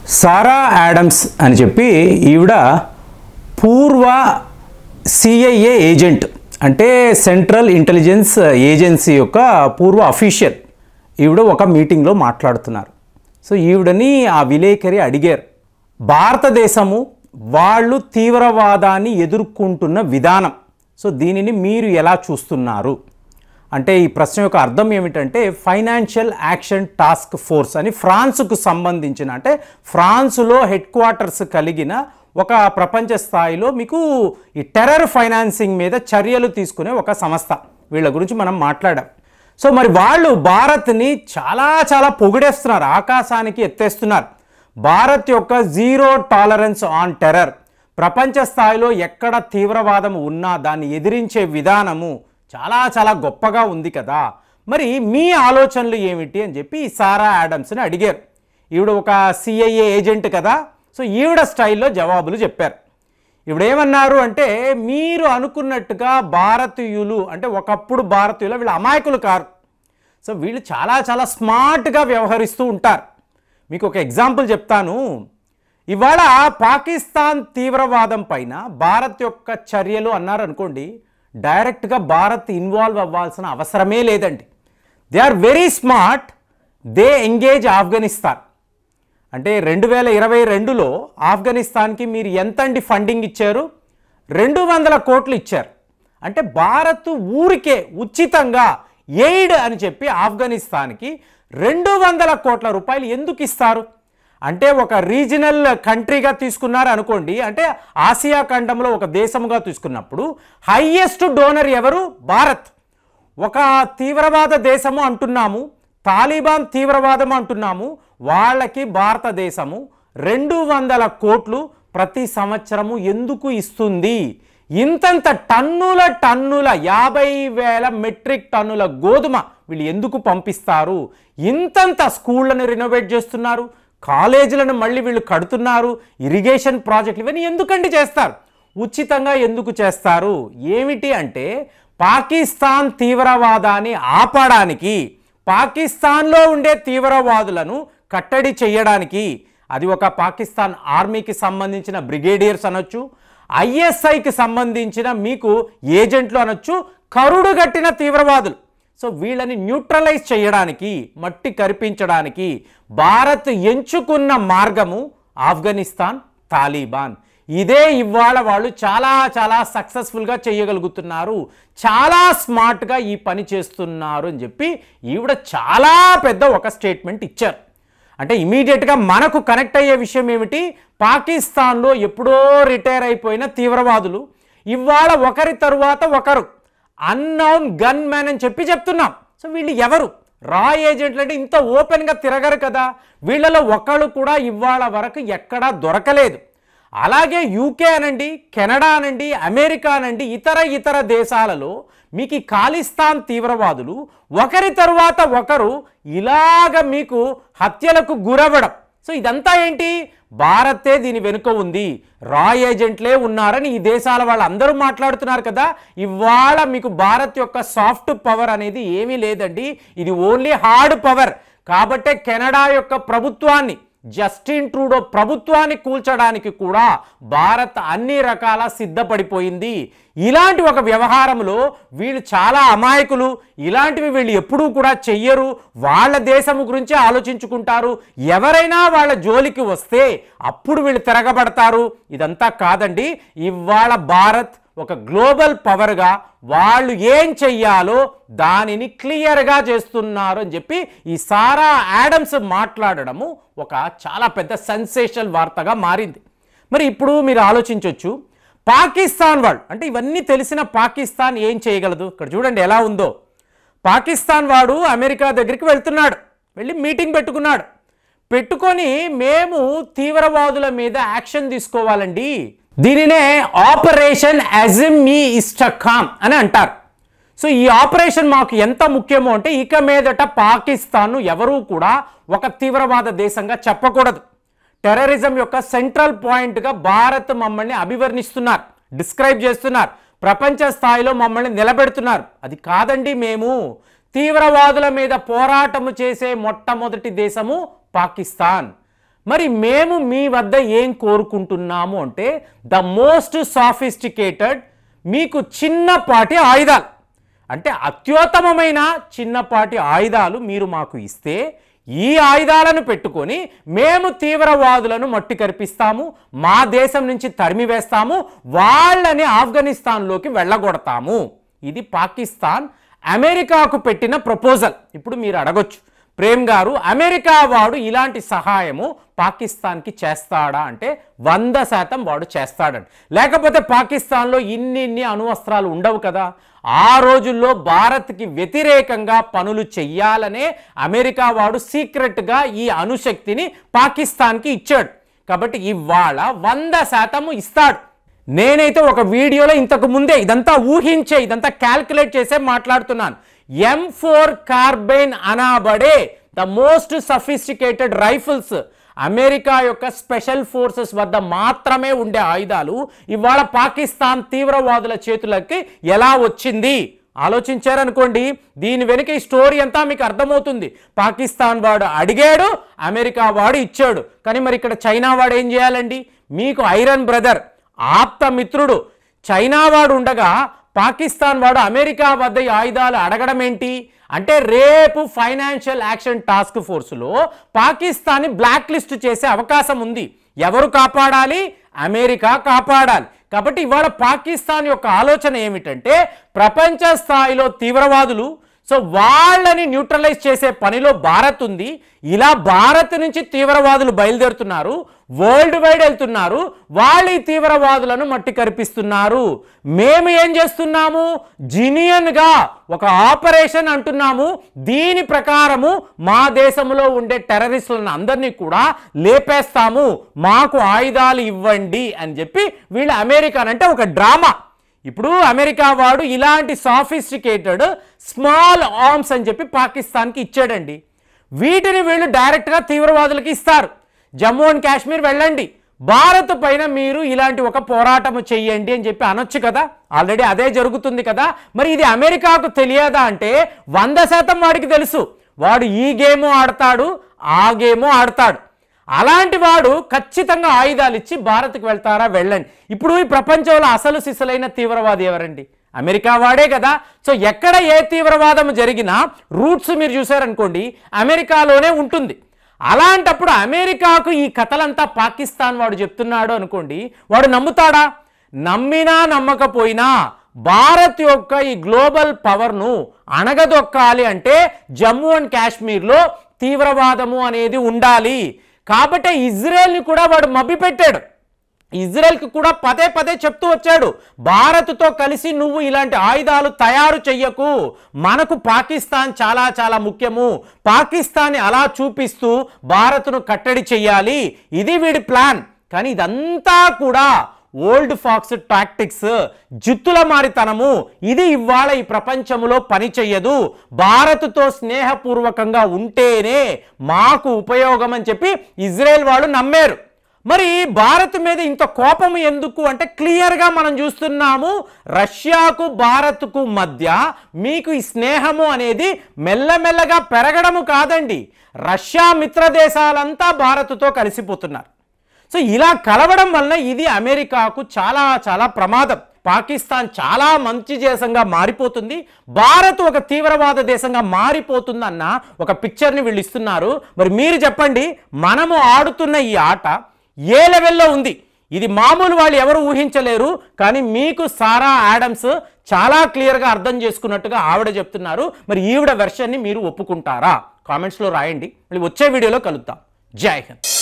సారా Adams అని చెప్పి ఈవిడ పూర్వ సిఐఏ ఏజెంట్, అంటే సెంట్రల్ ఇంటెలిజెన్స్ ఏజెన్సీ యొక్క పూర్వ అఫీషియల్. ఈవిడ ఒక మీటింగ్లో మాట్లాడుతున్నారు. సో ఈవిడని ఆ విలేకరి అడిగారు, భారతదేశము వాళ్ళు తీవ్రవాదాన్ని ఎదుర్కొంటున్న విధానం, సో దీనిని మీరు ఎలా చూస్తున్నారు అంటే, ఈ ప్రశ్న యొక్క అర్థం ఏమిటంటే ఫైనాన్షియల్ యాక్షన్ టాస్క్ ఫోర్స్ అని ఫ్రాన్స్కు సంబంధించిన, అంటే ఫ్రాన్స్లో హెడ్ క్వార్టర్స్ కలిగిన ఒక ప్రపంచ స్థాయిలో మీకు ఈ టెర్రర్ ఫైనాన్సింగ్ మీద చర్యలు తీసుకునే ఒక సంస్థ. వీళ్ళ గురించి మనం మాట్లాడాం. సో మరి వాళ్ళు భారత్ని చాలా చాలా పొగిడేస్తున్నారు, ఆకాశానికి ఎత్తేస్తున్నారు. భారత్ యొక్క జీరో టాలరెన్స్ ఆన్ టెర్రర్, ప్రపంచ స్థాయిలో ఎక్కడ తీవ్రవాదం ఉన్నా దాన్ని ఎదిరించే విధానము చాలా చాలా గొప్పగా ఉంది కదా, మరి మీ ఆలోచనలు ఏమిటి అని చెప్పి సారా యాడమ్స్ని అడిగారు. ఈవిడ ఒక సిఐఏ ఏజెంట్ కదా, సో ఈవిడ స్టైల్లో జవాబులు చెప్పారు. ఇవిడేమన్నారు అంటే, మీరు అనుకున్నట్టుగా భారతీయులు అంటే ఒకప్పుడు భారతీయులు వీళ్ళు అమాయకులు కారు. సో వీళ్ళు చాలా చాలా స్మార్ట్గా వ్యవహరిస్తూ ఉంటారు. మీకు ఒక ఎగ్జాంపుల్ చెప్తాను. ఇవాళ పాకిస్తాన్ తీవ్రవాదం పైన భారత్ యొక్క చర్యలు అన్నారు అనుకోండి, డైరెక్ట్గా భారత్ ఇన్వాల్వ్ అవ్వాల్సిన అవసరమే లేదండి. They are very smart, they engage Afghanistan. అంటే 2022లో ఆఫ్ఘనిస్తాన్కి మీరు ఎంతండి ఫండింగ్ ఇచ్చారు? 200 కోట్లు ఇచ్చారు. అంటే భారత్ ఊరికే ఉచితంగా ఎయిడ్ అని చెప్పి ఆఫ్ఘనిస్తాన్కి 200 కోట్ల రూపాయలు ఎందుకు ఇస్తారు? అంటే ఒక రీజనల్ కంట్రీగా తీసుకున్నారు అనుకోండి, అంటే ఆసియా ఖండంలో ఒక దేశంగా తీసుకున్నప్పుడు హైయెస్ట్ డోనర్ ఎవరు? భారత్. ఒక తీవ్రవాద దేశము అంటున్నాము, తాలిబాన్ తీవ్రవాదం అంటున్నాము, వాళ్ళకి భారతదేశము 200 కోట్లు ప్రతి సంవత్సరము ఎందుకు ఇస్తుంది? ఇంతంత టన్నుల 50,000 మెట్రిక్ టన్నుల గోధుమ వీళ్ళు ఎందుకు పంపిస్తారు? ఇంతంత స్కూళ్ళను రినోవేట్ చేస్తున్నారు, కాలేజీలను మళ్ళీ వీళ్ళు కడుతున్నారు, ఇరిగేషన్ ప్రాజెక్టులు, ఇవన్నీ ఎందుకండి చేస్తారు? ఉచితంగా ఎందుకు చేస్తారు? ఏమిటి అంటే పాకిస్తాన్ తీవ్రవాదాన్ని ఆపడానికి, పాకిస్తాన్లో ఉండే తీవ్రవాదులను కట్టడి చేయడానికి. అది ఒక పాకిస్తాన్ ఆర్మీకి సంబంధించిన బ్రిగేడియర్స్ అనొచ్చు, ఐఎస్ఐకి సంబంధించిన మీకు ఏజెంట్లు అనొచ్చు, కరుడు గట్టిన తీవ్రవాదులు. సో వీళ్ళని న్యూట్రలైజ్ చేయడానికి, మట్టి కరిపించడానికి భారత్ ఎంచుకున్న మార్గము ఆఫ్ఘనిస్తాన్, తాలిబాన్. ఇదే ఇవాళ వాళ్ళు చాలా చాలా సక్సెస్ఫుల్గా చేయగలుగుతున్నారు, చాలా స్మార్ట్గా ఈ పని చేస్తున్నారు అని చెప్పి ఈవిడ చాలా పెద్ద ఒక స్టేట్మెంట్ ఇచ్చారు. అంటే ఇమీడియట్గా మనకు కనెక్ట్ అయ్యే విషయం ఏమిటి? పాకిస్తాన్లో ఎప్పుడో రిటైర్ అయిపోయిన తీవ్రవాదులు ఇవాళ ఒకరి తరువాత ఒకరు అన్నౌన్ గన్ మ్యాన్ అని చెప్పి చెప్తున్నాం. సో వీళ్ళు ఎవరు? రా ఏజెంట్లు అంటే ఇంత ఓపెన్గా తిరగరు కదా. వీళ్ళలో ఒకళ్ళు కూడా ఇవాళ వరకు ఎక్కడా దొరకలేదు. అలాగే యూకే అనండి, కెనడా అనండి, అమెరికా అనండి, ఇతర దేశాలలో మీకు ఈ ఖాలిస్తాన్ తీవ్రవాదులు ఒకరి తరువాత ఒకరు ఇలాగ మీకు హత్యలకు గురవ్వడం. సో ఇదంతా ఏంటి? భారతే దీని వెనుక ఉంది, రా ఏజెంట్లే ఉన్నారని ఈ దేశాల వాళ్ళందరూ మాట్లాడుతున్నారు కదా. ఇవాళ మీకు భారత్ యొక్క సాఫ్ట్ పవర్ అనేది ఏమీ లేదండి, ఇది ఓన్లీ హార్డ్ పవర్. కాబట్టే కెనడా యొక్క ప్రభుత్వాన్ని, జస్టిన్ ట్రూడో ప్రభుత్వాన్ని కూల్చడానికి కూడా భారత్ అన్ని రకాల సిద్ధపడిపోయింది. ఇలాంటి ఒక వ్యవహారంలో వీళ్ళు చాలా అమాయకులు, ఇలాంటివి వీళ్ళు ఎప్పుడూ కూడా చెయ్యరు, వాళ్ళ దేశం గురించి ఆలోచించుకుంటారు. ఎవరైనా వాళ్ళ జోలికి వస్తే అప్పుడు వీళ్ళు తిరగబడతారు. ఇదంతా కాదండి, ఇవాళ భారత్ ఒక గ్లోబల్ పవర్గా వాళ్ళు ఏం చెయ్యాలో దానిని క్లియర్గా చేస్తున్నారు అని చెప్పి ఈ సారా యాడమ్స్ మాట్లాడడము ఒక చాలా పెద్ద సెన్సేషనల్ వార్తగా మారింది. మరి ఇప్పుడు మీరు ఆలోచించవచ్చు, పాకిస్తాన్ వాళ్ళు అంటే ఇవన్నీ తెలిసిన పాకిస్తాన్ ఏం చేయగలదు? ఇక్కడ చూడండి ఎలా ఉందో. పాకిస్తాన్ వాడు అమెరికా దగ్గరికి వెళ్తున్నాడు, వెళ్ళి మీటింగ్ పెట్టుకొని మేము తీవ్రవాదుల మీద యాక్షన్ తీసుకోవాలండి, దీనినే ఆపరేషన్ అజిమ్-ఈ ఇస్టకామ్ అని అంటారు. సో ఈ ఆపరేషన్ మాకు ఎంత ముఖ్యమో అంటే ఇక మీదట పాకిస్తాన్ను ఎవరూ కూడా ఒక తీవ్రవాద దేశంగా చెప్పకూడదు. టెర్రరిజం యొక్క సెంట్రల్ పాయింట్గా భారత్ మమ్మల్ని అభివర్ణిస్తున్నారు, డిస్క్రైబ్ చేస్తున్నారు, ప్రపంచ స్థాయిలో మమ్మల్ని నిలబెడుతున్నారు. అది కాదండి, మేము తీవ్రవాదుల మీద పోరాటము చేసే మొట్టమొదటి దేశము పాకిస్తాన్. మరి మేము మీ వద్ద ఏం కోరుకుంటున్నాము అంటే ద మోస్ట్ సాఫిస్టికేటెడ్, మీకు చిన్నపాటి ఆయుధాలు, అంటే అత్యుత్తమమైన చిన్నపాటి ఆయుధాలు మీరు మాకు ఇస్తే ఈ ఆయుధాలను పెట్టుకొని మేము తీవ్రవాదులను మట్టి కరిపిస్తాము, మా దేశం నుంచి తరిమివేస్తాము, వాళ్ళని ఆఫ్ఘనిస్తాన్లోకి వెళ్ళగొడతాము. ఇది పాకిస్తాన్ అమెరికాకు పెట్టిన ప్రపోజల్. ఇప్పుడు మీరు అడగొచ్చు, ప్రేమ్ గారు అమెరికా వాడు ఇలాంటి సహాయము పాకిస్తాన్కి చేస్తాడా అంటే 100% వాడు చేస్తాడండి. లేకపోతే పాకిస్తాన్లో ఇన్ని అణువస్త్రాలు ఉండవు కదా. ఆ రోజుల్లో భారత్కి వ్యతిరేకంగా పనులు చెయ్యాలనే అమెరికా వాడు సీక్రెట్గా ఈ అణుశక్తిని పాకిస్తాన్కి ఇచ్చాడు. కాబట్టి ఇవాళ 100% ఇస్తాడు. నేనైతే ఒక వీడియోలో ఇంతకు ముందే ఇదంతా ఊహించే, ఇదంతా క్యాల్కులేట్ చేసే మాట్లాడుతున్నాను. M4 కార్బైన్ అనబడే the most sophisticated rifles America యొక్క స్పెషల్ ఫోర్సెస్ వద్ద మాత్రమే ఉండే ఆయుధాలు ఇవాళ పాకిస్తాన్ తీవ్రవాదుల చేతులకి ఎలా వచ్చింది ఆలోచించారనుకోండి. దీని వెనుక ఈ స్టోరీ అంతా మీకు అర్థమవుతుంది. పాకిస్తాన్ వాడు అడిగాడు, అమెరికా వాడు ఇచ్చాడు. కానీ మరి ఇక్కడ చైనా వాడు ఏం చేయాలండి? మీకు ఐరన్ బ్రదర్, ఆప్త మిత్రుడు చైనా వాడు ఉండగా పాకిస్తాన్ వాడు అమెరికా వద్ద ఈ ఆయుధాలు అడగడం ఏంటి అంటే రేపు ఫైనాన్షియల్ యాక్షన్ టాస్క్ ఫోర్స్లో పాకిస్తాన్ని బ్లాక్ లిస్ట్ చేసే అవకాశం ఉంది. ఎవరు కాపాడాలి? అమెరికా కాపాడాలి. కాబట్టి ఇవాళ పాకిస్తాన్ యొక్క ఆలోచన ఏమిటంటే ప్రపంచ స్థాయిలో తీవ్రవాదులు, సో వాళ్ళని న్యూట్రలైజ్ చేసే పనిలో భారత్ ఉంది. ఇలా భారత్ నుంచి తీవ్రవాదులు బయలుదేరుతున్నారు, వరల్డ్ వైడ్ వెళ్తున్నారు, వాళ్ళు ఈ తీవ్రవాదులను మట్టి కరిపిస్తున్నారు. మేము ఏం చేస్తున్నాము? జినియన్గా ఒక ఆపరేషన్ అంటున్నాము. దీని ప్రకారము మా దేశంలో ఉండే టెర్రరిస్టులను అందరినీ కూడా లేపేస్తాము, మాకు ఆయుధాలు ఇవ్వండి అని చెప్పి వీళ్ళు అమెరికాన్ అంటే ఒక డ్రామా. ఇప్పుడు అమెరికా వాడు ఇలాంటి సాఫిస్టికేటెడ్ స్మాల్ ఆర్మ్స్ అని చెప్పి పాకిస్తాన్కి ఇచ్చాడండి. వీటిని వీళ్ళు డైరెక్ట్గా తీవ్రవాదులకి ఇస్తారు. జమ్మూ అండ్ కాశ్మీర్ వెళ్ళండి, భారత్ పైన మీరు ఇలాంటి ఒక పోరాటము చెయ్యండి అని చెప్పి అనొచ్చు కదా. ఆల్రెడీ అదే జరుగుతుంది కదా. మరి ఇది అమెరికాకు తెలియదా అంటే 100% వాడికి తెలుసు. వాడు ఈ గేమ్ ఆడతాడు, ఆ గేమ్ ఆడతాడు. అలాంటి వాడు ఖచ్చితంగా ఆయుధాలు ఇచ్చి భారత్కి వెళ్తారా? వెళ్ళండి. ఇప్పుడు ఈ ప్రపంచంలో అసలు సిసలైన తీవ్రవాది ఎవరండి? అమెరికా వాడే కదా. సో ఎక్కడ ఏ తీవ్రవాదం జరిగినా రూట్స్ మీరు చూసారనుకోండి అమెరికాలోనే ఉంటుంది. అలాంటప్పుడు అమెరికాకు ఈ కథలంతా పాకిస్తాన్ వాడు చెప్తున్నాడు అనుకోండి, వాడు నమ్ముతాడా? నమ్మినా నమ్మకపోయినా భారత్ యొక్క ఈ గ్లోబల్ పవర్ను అణగదొక్కాలి అంటే జమ్మూ అండ్ కాశ్మీర్లో తీవ్రవాదము అనేది ఉండాలి. కాబట్టి ఇజ్రాయెల్ని కూడా వాడు మభ్యపెట్టాడు. ఇజ్రాయెల్కి కూడా పదే చెప్తూ వచ్చాడు, భారత్తో కలిసి నువ్వు ఇలాంటి ఆయుధాలు తయారు చెయ్యకు, మనకు పాకిస్తాన్ చాలా ముఖ్యము, పాకిస్తాన్ని అలా చూపిస్తూ భారత్ను కట్టడి చెయ్యాలి, ఇది వీడి ప్లాన్. కానీ ఇదంతా కూడా ఓల్డ్ ఫాక్స్ టాక్టిక్స్, జిత్తుల మారితనము. ఇది ఇవాళ ఈ ప్రపంచంలో పని చెయ్యదు. భారత్తో స్నేహపూర్వకంగా ఉంటేనే మాకు ఉపయోగం అని చెప్పి ఇజ్రాయెల్ వాళ్ళు నమ్మారు. మరి భారత్ మీద ఇంత కోపం ఎందుకు అంటే క్లియర్గా మనం చూస్తున్నాము, రష్యాకు భారత్కు మధ్య మీకు ఈ స్నేహము అనేది మెల్లమెల్లగా పెరగడము కాదండి, రష్యా మిత్ర దేశాలంతా భారత్తో కలిసిపోతున్నారు. సో ఇలా కలవడం వలన ఇది అమెరికాకు చాలా ప్రమాదం. పాకిస్తాన్ చాలా మంచి దేశంగా మారిపోతుంది, భారత్ ఒక తీవ్రవాద దేశంగా మారిపోతుందన్న ఒక పిక్చర్ని వీళ్ళు ఇస్తున్నారు. మరి మీరు చెప్పండి, మనము ఆడుతున్న ఈ ఆట ఏ లెవెల్లో ఉంది? ఇది మామూలు వాళ్ళు ఎవరు ఊహించలేరు. కానీ మీకు సారా ఆడమ్స్ చాలా క్లియర్గా అర్థం చేసుకున్నట్టుగా ఆవిడ చెప్తున్నారు. మరి ఈవిడ వెర్షన్ని మీరు ఒప్పుకుంటారా? కామెంట్స్లో రాయండి. మళ్ళీ వచ్చే వీడియోలో కలుద్దాం. జై హింద్.